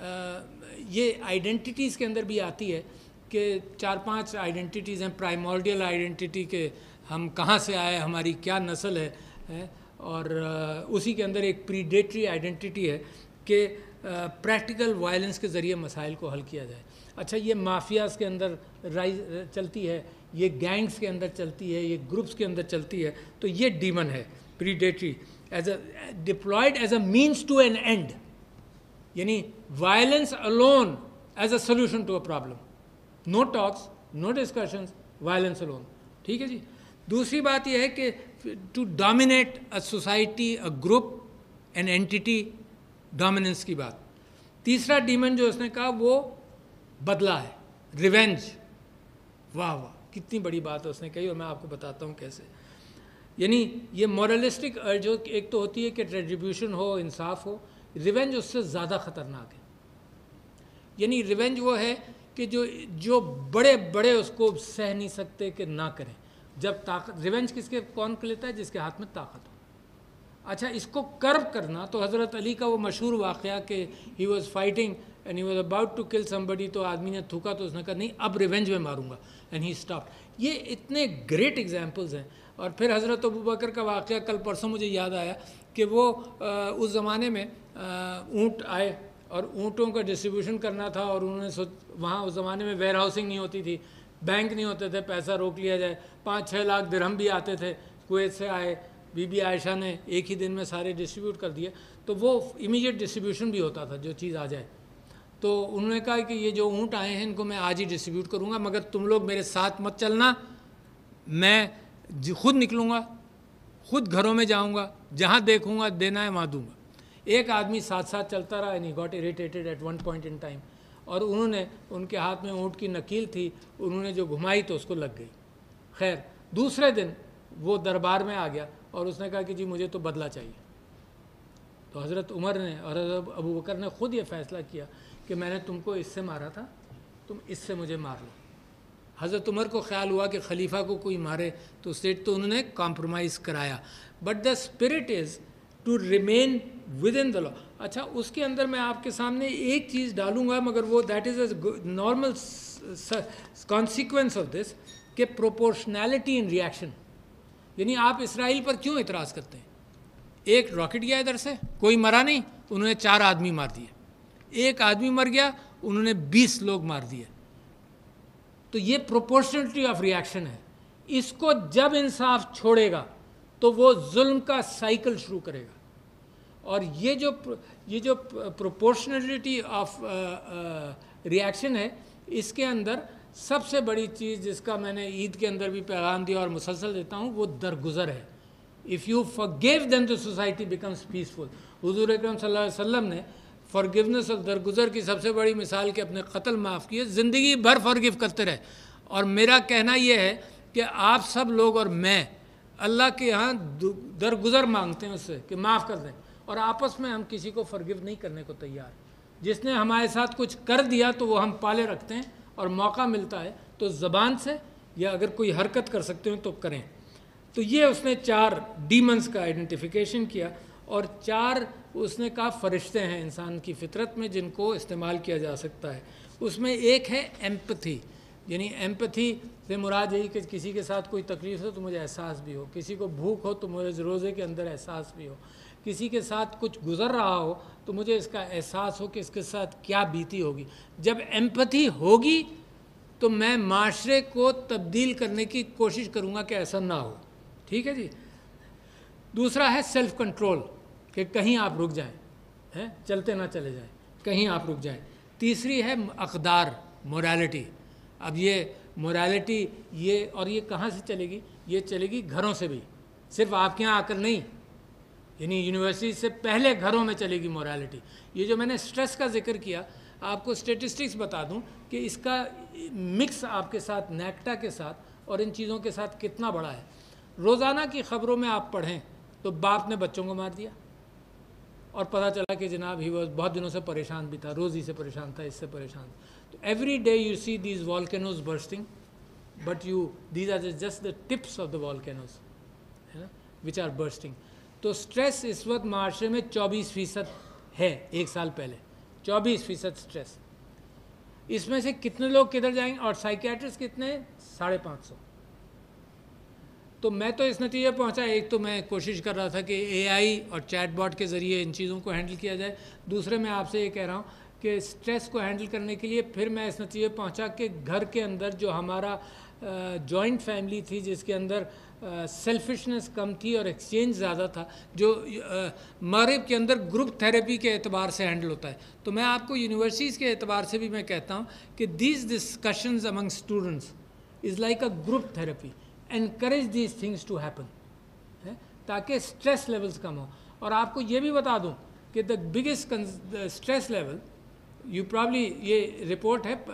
ये आइडेंटिटीज़ के अंदर भी आती है कि 4-5 आइडेंटिटीज़ हैं। प्राइमोर्डियल आइडेंटिटी के हम कहाँ से आए, हमारी क्या नस्ल है, और उसी के अंदर एक प्रीडेटरी आइडेंटिटी है कि प्रैक्टिकल वायलेंस के ज़रिए मसाइल को हल किया जाए। अच्छा, ये माफियाज़ के अंदर राइज चलती है, ये गैंग्स के अंदर चलती है, ये ग्रुप्स के अंदर चलती है, तो ये डीमन है predatory, as a deployed as a means to an end, यानी violence alone as a solution to a problem, no talks, no discussions, violence alone. ठीक है जी। दूसरी बात यह है कि to dominate a society, a group, an entity, dominance की बात। तीसरा डीमन जो उसने कहा वो बदला है, रिवेंज। वाह वाह, कितनी बड़ी बात उसने कही, और मैं आपको बताता हूँ कैसे। यानी ये मॉरलिस्टिक अर्ज, एक तो होती है कि रेट्रिब्यूशन हो, इंसाफ हो, रिवेंज उससे ज़्यादा ख़तरनाक है। यानी रिवेंज वो है कि जो बड़े बड़े उसको सह नहीं सकते कि ना करें। जब ताकत, रिवेंज कौन लेता है? जिसके हाथ में ताकत हो। अच्छा, इसको कर्व करना, तो हज़रत अली का वो मशहूर वाक़या कि he was fighting and he was about to kill somebody, तो आदमी ने थूका तो उसने कहा नहीं, अब रिवेंज में मारूंगा, एंड ही स्टॉप। ये इतने ग्रेट एग्जाम्पल्स हैं। और फिर हज़रत अबू बकर का वाक़या कल परसों मुझे याद आया कि वो उस ज़माने में ऊँट आए और ऊँटों का डिस्ट्रीब्यूशन करना था, और उन्होंने वहाँ उस ज़माने में वेयर हाउसिंग नहीं होती थी, बैंक नहीं होते थे, पैसा रोक लिया जाए। 5-6 लाख दिरहम भी आते थे, कुवैत से आए, बीबी आयशा ने एक ही दिन में सारे डिस्ट्रीब्यूट कर दिए, तो वो इमीडिएट डिस्ट्रीब्यूशन भी होता था जो चीज़ आ जाए। तो उन्होंने कहा कि ये जो ऊँट आए हैं इनको मैं आज ही डिस्ट्रीब्यूट करूँगा, मगर तुम लोग मेरे साथ मत चलना, मैं खुद निकलूँगा, खुद घरों में जाऊँगा, जहाँ देखूँगा देना है वहाँ दूँगा। एक आदमी साथ साथ चलता रहा, and he got irritated at one point in time, और उन्होंने, उनके हाथ में ऊँट की नकील थी, उन्होंने जो घुमाई तो उसको लग गई। खैर, दूसरे दिन वो दरबार में आ गया और उसने कहा कि जी मुझे तो बदला चाहिए। तो हज़रत उमर ने और हज़रत अबू बकर ने खुद ये फ़ैसला किया कि मैंने तुमको इससे मारा था, तुम इससे मुझे मार लो। हज़रत उमर को ख्याल हुआ कि खलीफा को कोई मारे तो उससे तो उन्होंने कॉम्प्रोमाइज़ कराया। But the spirit is to remain within the law. अच्छा, उसके अंदर मैं आपके सामने एक चीज़ डालूंगा, मगर वो that is a normal consequence of this, कि प्रोपोर्शनैलिटी इन रिएक्शन। यानी आप इसराइल पर क्यों इतराज़ करते हैं? एक रॉकेट गया इधर से, कोई मरा नहीं, उन्होंने 4 आदमी मार दिए। एक आदमी मर गया, उन्होंने 20 लोग मार दिए। तो ये प्रोपोर्शनलिटी ऑफ रिएक्शन है। इसको जब इंसाफ छोड़ेगा तो वो जुल्म का साइकिल शुरू करेगा। और ये जो प्रोपोर्शनलिटी ऑफ रिएक्शन है, इसके अंदर सबसे बड़ी चीज़ जिसका मैंने ईद के अंदर भी पैगाम दिया और मुसलसल देता हूँ, वो दरगुजर है। If you forgive them the society becomes peaceful. हुजूर अकरम सल्लल्लाहु अलैहि वसल्लम ने फॉरगिवनेस ऑफ दरगुजर की सबसे बड़ी मिसाल के अपने कत्ल माफ़ किए, ज़िंदगी भर फॉरगिव करते रहे। और मेरा कहना यह है कि आप सब लोग और मैं अल्लाह के यहाँ दरगुजर मांगते हैं उससे कि माफ़ कर दें, और आपस में हम किसी को फॉरगिव नहीं करने को तैयार। जिसने हमारे साथ कुछ कर दिया तो वो हम पाले रखते हैं, और मौका मिलता है तो ज़बान से या अगर कोई हरकत कर सकते हो तो करें। तो ये उसने 4 डीमंस का आइडेंटिफिकेशन किया, और 4 उसने कहा फरिश्ते हैं इंसान की फितरत में जिनको इस्तेमाल किया जा सकता है। उसमें एक है एम्पथी, यानी एम्पथी से मुराद यही कि किसी के साथ कोई तकलीफ़ हो तो मुझे एहसास भी हो, किसी को भूख हो तो मुझे रोज़े के अंदर एहसास भी हो, किसी के साथ कुछ गुज़र रहा हो तो मुझे इसका एहसास हो कि इसके साथ क्या बीती होगी। जब एम्पथी होगी तो मैं माशरे को तब्दील करने की कोशिश करूँगा कि ऐसा ना हो। ठीक है जी। दूसरा है सेल्फ कंट्रोल, कि कहीं आप रुक जाएं, हैं, चलते ना चले जाएं, कहीं आप रुक जाएं। तीसरी है अक़दार, मोरालिटी। अब ये मोरालिटी ये कहाँ से चलेगी? ये चलेगी घरों से भी, सिर्फ आपके यहाँ आकर नहीं, यानी यूनिवर्सिटी से पहले घरों में चलेगी मोरालिटी। ये जो मैंने स्ट्रेस का जिक्र किया, आपको स्टेटिस्टिक्स बता दूं कि इसका मिक्स आपके साथ नेक्टा के साथ और इन चीज़ों के साथ कितना बड़ा है। रोज़ाना की ख़बरों में आप पढ़ें तो बाप ने बच्चों को मार दिया और पता चला कि जनाब ही वो बहुत दिनों से परेशान भी था, रोज़ ही से परेशान था, इससे परेशान था। तो every day you see these volcanoes bursting, but these are just the tips of the volcanoes, है ना, विच आर बर्स्टिंग। तो स्ट्रेस इस वक्त माशरे में 24% है, एक साल पहले 24% स्ट्रेस। इसमें से कितने लोग किधर जाएंगे? और साइकियाट्रिस्ट कितने? 550। तो मैं तो इस नतीजे पहुंचा, एक तो मैं कोशिश कर रहा था कि एआई और चैटबॉट के ज़रिए इन चीज़ों को हैंडल किया जाए। दूसरे मैं आपसे ये कह रहा हूँ कि स्ट्रेस को हैंडल करने के लिए फिर मैं इस नतीजे पहुंचा कि घर के अंदर जो हमारा जॉइंट फैमिली थी, जिसके अंदर सेल्फिशनेस कम थी और एक्सचेंज ज़्यादा था, जो मगरिब के अंदर ग्रुप थेरेपी के एतबार से हैंडल होता है। तो मैं आपको यूनिवर्सिटीज़ के एतबार से भी मैं कहता हूँ कि these discussions among students is like a group therapy. Encourage these things to happen, है, ताकि स्ट्रेस लेवल्स कम हो। और आपको ये भी बता दूँ कि the biggest stress level, you probably, ये रिपोर्ट है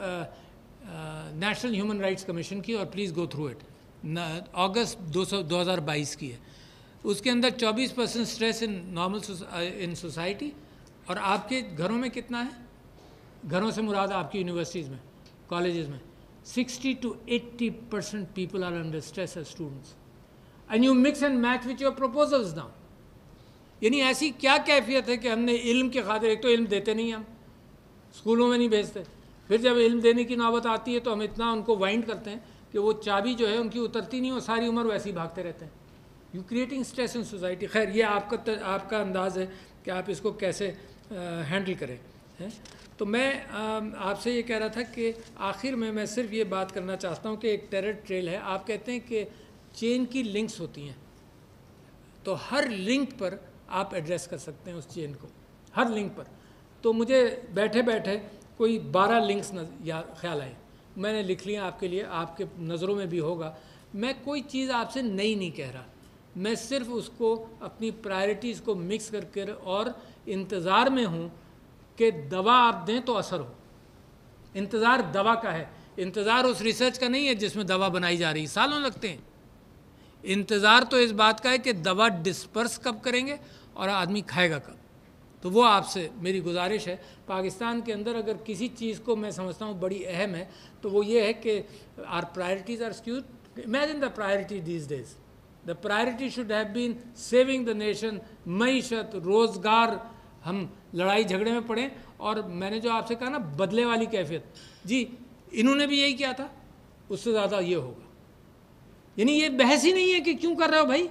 नेशनल ह्यूमन राइट्स कमीशन की, और प्लीज़ गो थ्रू इट, अगस्त 2022 की है। उसके अंदर 24% stress in normal in society. और आपके घरों में कितना है? घरों से मुराद आपकी यूनिवर्सिटीज़ में, कॉलेजेस में 60 to 80% people are under stress as students, and you mix and match with your proposals now। यानी ऐसी क्या कैफियत है कि हमने इल्म के खातिर, एक तो इल्म देते नहीं, हम स्कूलों में नहीं भेजते, फिर जब इल्म देने की नौबत आती है तो हम इतना उनको वाइंड करते हैं कि वो चाबी जो है उनकी उतरती नहीं और सारी उम्र वैसे ही भागते रहते हैं। You creating stress in society. खैर, ये आपका अंदाज़ है कि आप इसको कैसे हैंडल करें, हैं। तो मैं आपसे ये कह रहा था कि आखिर में मैं सिर्फ ये बात करना चाहता हूँ कि एक टेरर ट्रेल है। आप कहते हैं कि चेन की लिंक्स होती हैं, तो हर लिंक पर आप एड्रेस कर सकते हैं उस चेन को, हर लिंक पर। तो मुझे बैठे बैठे कोई 12 लिंक्स ख्याल आए, मैंने लिख लिया आपके लिए, आपके नज़रों में भी होगा। मैं कोई चीज़ आपसे नई नहीं कह रहा, मैं सिर्फ उसको अपनी प्रायोरिटीज़ को मिक्स करके और इंतज़ार में हूँ कि दवा आप दें तो असर हो। इंतज़ार दवा का है, इंतज़ार उस रिसर्च का नहीं है जिसमें दवा बनाई जा रही, सालों लगते हैं। इंतज़ार तो इस बात का है कि दवा डिस्पर्स कब करेंगे और आदमी खाएगा कब। तो वो आपसे मेरी गुजारिश है, पाकिस्तान के अंदर अगर किसी चीज़ को मैं समझता हूँ बड़ी अहम है तो वो ये है कि our priorities are skewed. Imagine the priority these days, the priority should have been saving the nation, मईशत, रोज़गार। हम लड़ाई झगड़े में पड़े, और मैंने जो आपसे कहा ना बदले वाली कैफियत, जी इन्होंने भी यही किया था, उससे ज़्यादा ये होगा। यानी ये बहस ही नहीं है कि क्यों कर रहे हो भाई,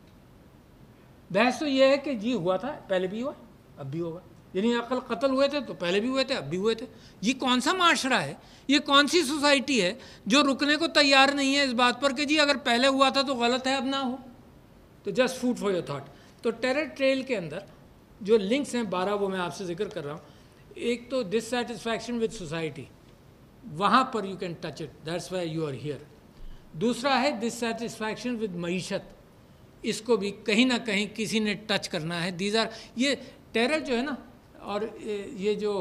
बहस तो ये है कि जी हुआ था, पहले भी हुआ अब भी होगा। यानी अकल कत्ल हुए थे तो पहले भी हुए थे अब भी हुए थे। ये कौन सा माशरा है, ये कौन सी सोसाइटी है जो रुकने को तैयार नहीं है इस बात पर कि जी अगर पहले हुआ था तो गलत है अब ना हो। तो just food for your thought. तो टेरर ट्रेल के अंदर जो लिंक्स हैं 12 वो मैं आपसे जिक्र कर रहा हूँ। एक तो डिससेटिस्फैक्शन विद सोसाइटी, वहाँ पर you can touch it, that's why you are here. दूसरा है डिससेटिस्फैक्शन विद मईशत, इसको भी कहीं ना कहीं किसी ने टच करना है। दीज आर, ये टेरर जो है ना और ये जो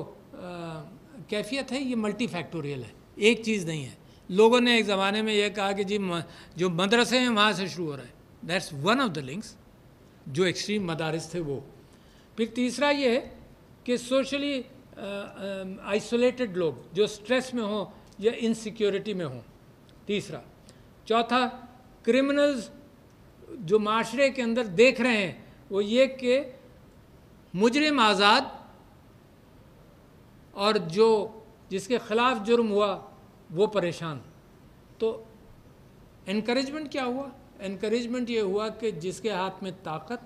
कैफियत है ये मल्टी फैक्टोरियल है, एक चीज़ नहीं है। लोगों ने एक ज़माने में ये कहा कि जी जो मदरसे हैं वहाँ से शुरू हो रहा है, that's one of the links, जो एक्सट्रीम मदारिस थे वो। फिर तीसरा ये है कि सोशली आइसोलेटेड लोग जो स्ट्रेस में हों या इनसिक्योरिटी में हों, तीसरा। चौथा, क्रिमिनल्स जो माशरे के अंदर देख रहे हैं वो ये कि मुजरिम आज़ाद और जो जिसके ख़िलाफ़ जुर्म हुआ वो परेशान। तो एनकरेजमेंट क्या हुआ? एनकरेजमेंट ये हुआ कि जिसके हाथ में ताकत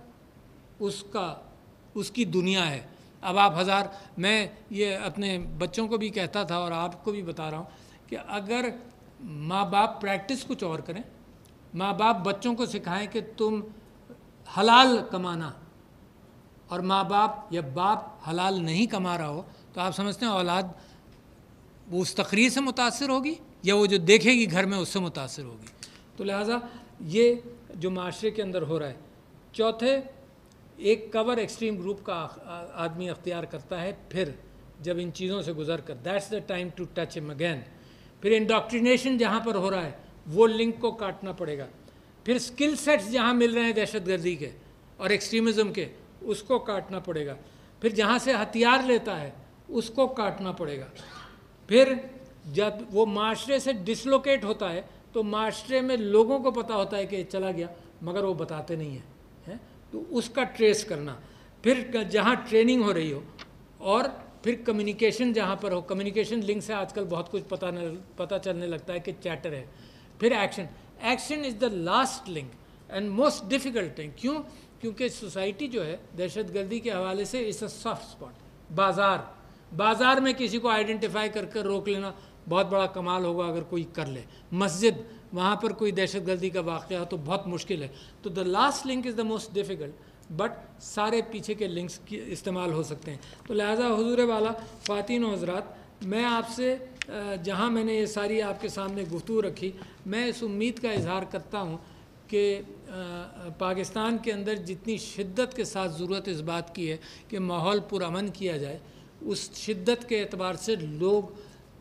उसकी दुनिया है। अब आप हज़ार, मैं ये अपने बच्चों को भी कहता था और आपको भी बता रहा हूँ कि अगर माँ बाप प्रैक्टिस कुछ और करें, माँ बाप बच्चों को सिखाएं कि तुम हलाल कमाना और माँ बाप या बाप हलाल नहीं कमा रहा हो, तो आप समझते हैं औलाद वो उस तकरीर से मुतासर होगी या वो जो देखेगी घर में उससे मुतासर होगी। तो लिहाजा ये जो माशरे के अंदर हो रहा है। चौथे, एक कवर एक्सट्रीम ग्रुप का आदमी अख्तियार करता है, फिर जब इन चीज़ों से गुजर कर that's the time to touch him again. फिर इंडोक्ट्रिनेशन जहाँ पर हो रहा है वो लिंक को काटना पड़ेगा। फिर स्किल सेट्स जहाँ मिल रहे हैं दहशतगर्दी के और एक्सट्रीमिज़म के, उसको काटना पड़ेगा। फिर जहाँ से हथियार लेता है उसको काटना पड़ेगा। फिर जब वो माशरे से डिसलोकेट होता है तो माशरे में लोगों को पता होता है कि चला गया, मगर वो बताते नहीं हैं, तो उसका ट्रेस करना। फिर जहाँ ट्रेनिंग हो रही हो, और फिर कम्युनिकेशन जहाँ पर हो, कम्युनिकेशन लिंक से आजकल बहुत कुछ पता चलने लगता है कि चैटर है। फिर action, action is the last link and most difficult thing. क्यों? क्योंकि सोसाइटी जो है दहशतगर्दी के हवाले से इट्स अ सॉफ्ट स्पॉट। बाज़ार में किसी को आइडेंटिफाई करके रोक लेना बहुत बड़ा कमाल होगा अगर कोई कर ले। मस्जिद, वहाँ पर कोई दहशतगर्दी का वाक़या हो तो बहुत मुश्किल है। तो the last link is the most difficult, but सारे पीछे के लिंक्स की इस्तेमाल हो सकते हैं। तो लिहाजा हुजूर वाला, ख़वातीन और हज़रात, मैं आपसे जहाँ मैंने ये सारी आपके सामने गुफ्तगू रखी, मैं इस उम्मीद का इजहार करता हूँ कि पाकिस्तान के अंदर जितनी शिद्दत के साथ ज़रूरत इस बात की है कि माहौल पुरअमन किया जाए, उस शिद्दत के एतबार से लोग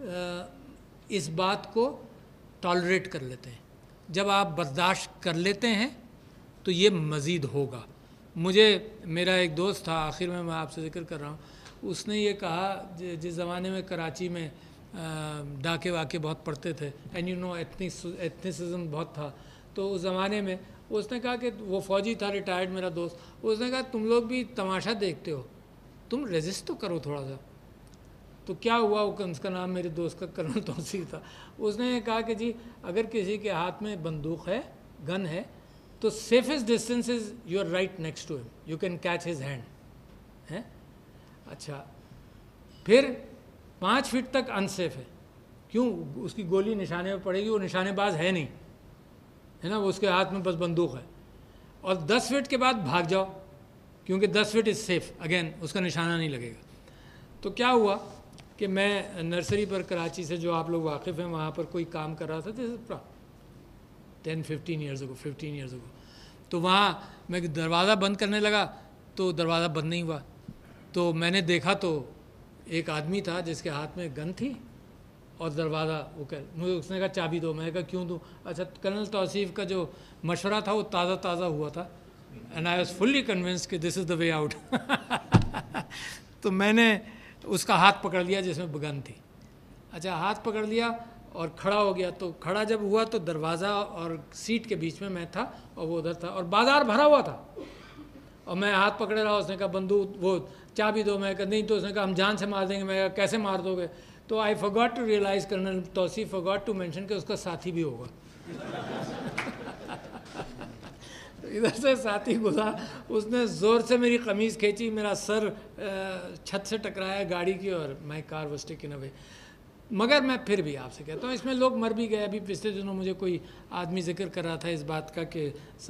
इस बात को टॉलरेट कर लेते हैं। जब आप बर्दाश्त कर लेते हैं तो ये मज़ीद होगा। मुझे मेरा एक दोस्त था, आखिर में मैं आपसे ज़िक्र कर रहा हूँ, उसने ये कहा, जिस ज़माने में कराची में डाके वाके बहुत पड़ते थे, एंड यू नो एथनिसिज्म बहुत था, तो उस ज़माने में उसने कहा कि वो फ़ौजी था, रिटायर्ड मेरा दोस्त, उसने कहा तुम लोग भी तमाशा देखते हो, तुम रेजिस्ट तो करो थोड़ा सा। तो क्या हुआ, उसका नाम मेरे दोस्त का कर्नल तौसीफ था, उसने कहा कि जी अगर किसी के हाथ में बंदूक है, गन है, तो safest distance is you are right next to him, you can catch his hand, है। अच्छा, फिर 5 फीट तक अनसेफ है। क्यों? उसकी गोली निशाने में पड़ेगी, वो निशानेबाज है नहीं, है ना, वो उसके हाथ में बस बंदूक है। और 10 फीट के बाद भाग जाओ, क्योंकि 10 फीट इज़ सेफ, अगेन उसका निशाना नहीं लगेगा। तो क्या हुआ कि मैं नर्सरी पर कराची से, जो आप लोग वाकिफ़ हैं, वहाँ पर कोई काम कर रहा था, जैसे 10-15 ईयर्स अगो, 15 ईयर्स अगो। तो वहाँ मैं दरवाज़ा बंद करने लगा तो दरवाज़ा बंद नहीं हुआ। तो मैंने देखा तो एक आदमी था जिसके हाथ में गन थी और दरवाज़ा, वो कह, मुझे उसने कहा चाबी दो। मैंने कहा क्यों दूँ? अच्छा, कर्नल तौसीफ का जो मशवरा था वो ताज़ा हुआ था, and I was fully convinced कि this is the way out. तो मैंने उसका हाथ पकड़ लिया जिसमें गन थी। अच्छा, हाथ पकड़ लिया और खड़ा हो गया। तो खड़ा जब हुआ तो दरवाज़ा और सीट के बीच में मैं था और वो उधर था, और बाज़ार भरा हुआ था, और मैं हाथ पकड़े रहा। उसने कहा बंदूक, वो चाबी दो। मैं कहा नहीं। तो उसने कहा हम जान से मार देंगे। मैं कहा कैसे मार दोगे? तो I forgot to realise, colonel Tauseef forgot to mention कि उसका साथी भी होगा। तो इधर से साथी गुजरा, उसने ज़ोर से मेरी कमीज़ खींची, मेरा सर छत से टकराया गाड़ी की, और my car was taken away. मगर मैं फिर भी आपसे कहता हूँ, इसमें लोग मर भी गए। अभी पिछले दिनों मुझे कोई आदमी जिक्र कर रहा था इस बात का कि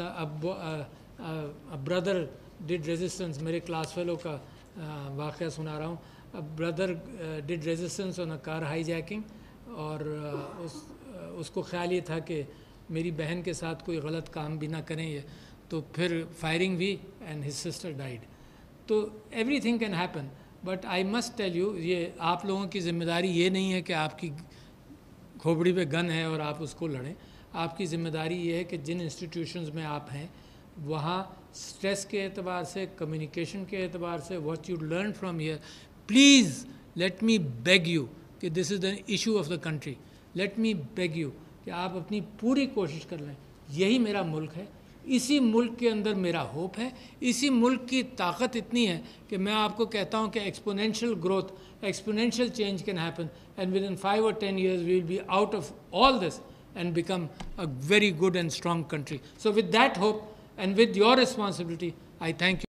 ब्रदर डिड रेजिस्टेंस, मेरे क्लास फेलो का वाक़या सुना रहा हूँ। Brother did resistance on a car hijacking, और उसको ख्याल ये था कि मेरी बहन के साथ कोई गलत काम भी ना करें ये, तो फिर फायरिंग हुई एंड हिज सिस्टर डाइड। तो everything can happen, but I must tell you, ये आप लोगों की ज़िम्मेदारी ये नहीं है कि आपकी खोपड़ी पे गन है और आप उसको लड़ें। आपकी ज़िम्मेदारी ये है कि जिन इंस्टीट्यूशंस में आप हैं वहाँ स्ट्रेस के एतबार से, कम्युनिकेशन के एतबार से, what you learn from here, please let me beg you कि this is the issue of the country, let me beg you कि आप अपनी पूरी कोशिश कर लें। यही मेरा मुल्क है, इसी मुल्क के अंदर मेरा होप है, इसी मुल्क की ताकत इतनी है कि मैं आपको कहता हूँ कि exponential growth, exponential change can happen, and within 5 or 10 years we will be out of all this and become a very good and strong country. So with that hope and with your responsibility, I thank you.